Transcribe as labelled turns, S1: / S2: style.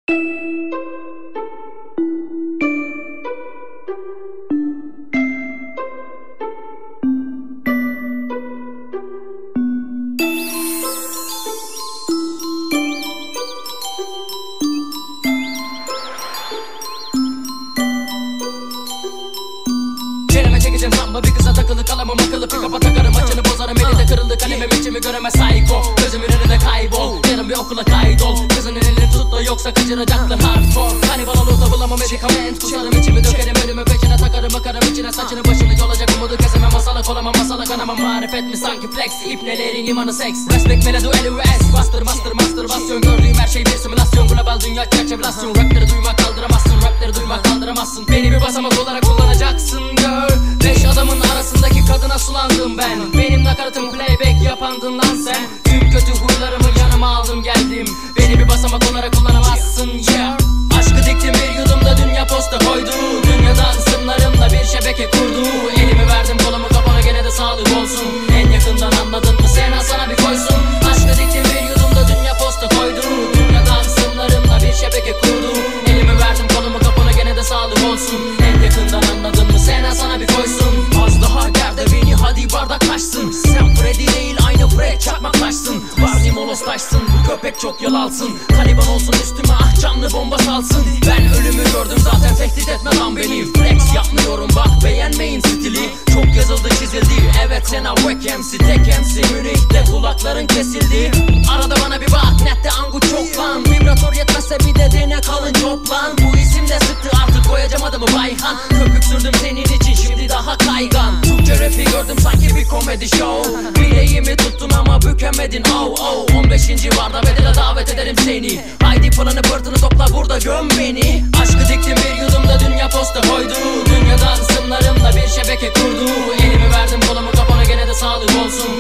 S1: Çekeceğim samba bir kıza takılı kalamam akıllı pikapa takarım açını bozarım elinde kırıldı kalemim içimi göremez psycho gözümün önünde kaybol yarın bir okula kaydol kızın elini tut da yoksa kaçıracaklar hardcore kanibal olup bulamam medikament kusarım içimi dökerim önümü peçine takarım bakarım içine saçını başını yolacak umudu kesemem masalak olamam masala kanamam marifet mi sanki flex ipnelerin imanı seks respect melodi LUS master mastürbasyon gördüğüm her şey bir simülasyon global dünya çerçevelasyon rapleri duymak kaldıramazsın rapleri duymak kaldıramazsın beni bir basamak olarak kullanacaksın girl 5 adamın arasındaki kadına sulandım ben benim nakaratım playback yapandın lan sen tüm kötü huylarımı yanıma aldım geldim beni bir basamak olarak kullanamazsın yeah aşkı diktim bir yudumda dünya posta koydu dünyadan sımlarımla bir şebeke kurdu elimi verdim kolumu kapana gene de sağlık olsun en yakından anladın mı sen sana bir koysun aşkı diktim bir yudumda dünya posta koydu dünyadan sımlarımla bir şebeke kurdu elimi verdim kolumu kapana gene de sağlık olsun en yakından anladın mı sen sana bir koysun az daha gerde beni hadi bardak taşsın sen Freddy değil aynı Fred çakmaklaşsın Barney Molos'taşsın bu köpek çok yalalsın Taliban olsun üstüme ah canlı bomba salsın ben ölümü gördüm zaten tehdit etme lan beni flex yapmıyorum bak beğenmeyin stili çok yazıldı çizildi evet sen awake MC tek MC Münih'te kulakların kesildi arada bana bir bak nette angu çok lan vibratör yetmezse bir de dene kalın coplan bu isim de sıktı artık koyacağım adımı Bayhan köpük sürdüm senin için şimdi daha kaygan Türkçe rapi gördüm sanki bir komedi show bileğimi tuttum ama bükemedin oh oh 15. barda bedele davet ederim seni haydi planı pırtını topla burada göm beni aşkı diktim bir yudumda dünya posta koydu dünyadan sımlarımla bir şebeke kurdu elimi verdim kolumu kapana gene de sağlık olsun